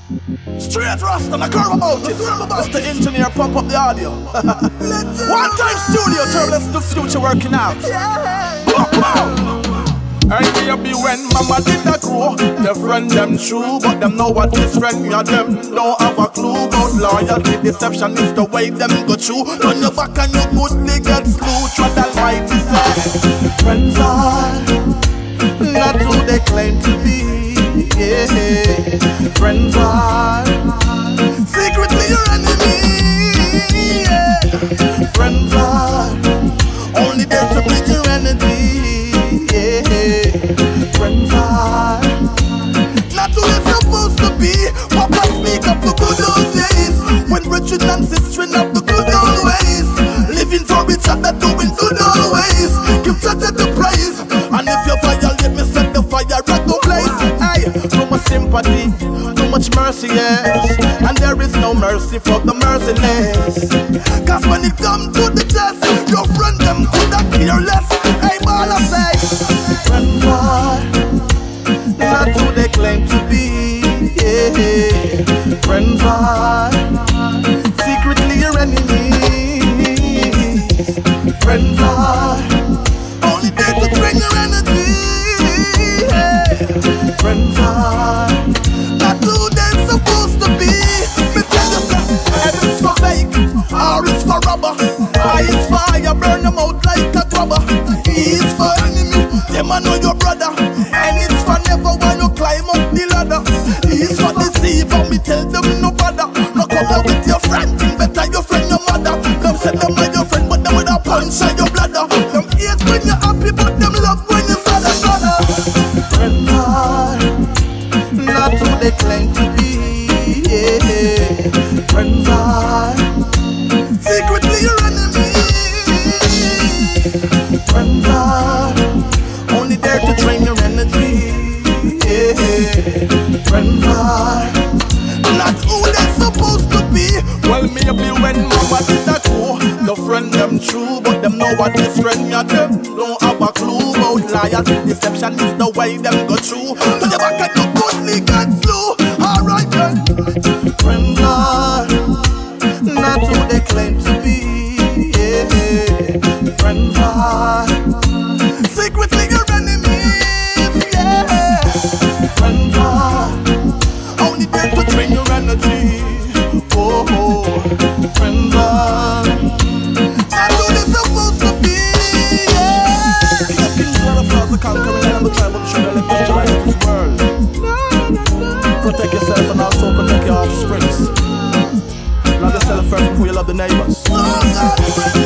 Straight Rasta, I care about it. Mr. Engineer, pump up the audio. One time studio, turbulence the future working out. I be when mama did that grow. The friend them true, but them know what is friend. Yeah, them don't have a clue about loyalty. Deception is the way them go through. Turn your back and your goodly get slew. Try the mighty say friends are not who they claim to be. Yeah, friends are secretly your enemy. Yeah, friends are only there to bleed your energy. Yeah, friends are not who they're supposed to be. Papa speak up the good old days when Richard and sister up the good old ways, living for each other, doing good always. Give Tata the praise, and if you violate me, set the fire at the place. Hey, too much sympathy, too much mercy, yes, and there is no mercy for the merciless. Cause when it comes to the test, your friend them could have care less. Hey, man, I say friends are not who they claim to be. Yeah, friends are secretly your enemies. Friends are only there to drain your energy. Yeah, friends are not who they're supposed to be. Me tell you something, if it's for fake or it's for rubber, I is fire, burn them out like a grubber. He is for enemy, them I know your brother, and it's for never when you climb up the ladder. He is for deceiver, me tell them no bother. No come out with your friend, think better your friend your mother. Them say them are your friend, but them with a punch on your bladder. Them hate when you're happy, but them love when you're sad and brother. Friends are not who they claim to be. Yeah, friends are secretly your enemies. Friends are only there to drain your energy. Yeah, friends are not who they're supposed to be. Well, maybe when mama did that go, the friend them true, but them know what this friend ya them don't have a clue about loyalty. Deception is the way them go through. To the back and your goodly get slew. Alright then, friends are not who they claim to be. Yeah, friends are secretly your enemies. Yeah, friends are only there to drain your energy. Oh, friends are not who they're supposed to be. Yeah, King of Kings, Lord of Lords, the conquering Lamb, the tribe of Judah, let me rise of this world. Protect yourself and also protect your offsprings. Love yourself first before you love the neighbors.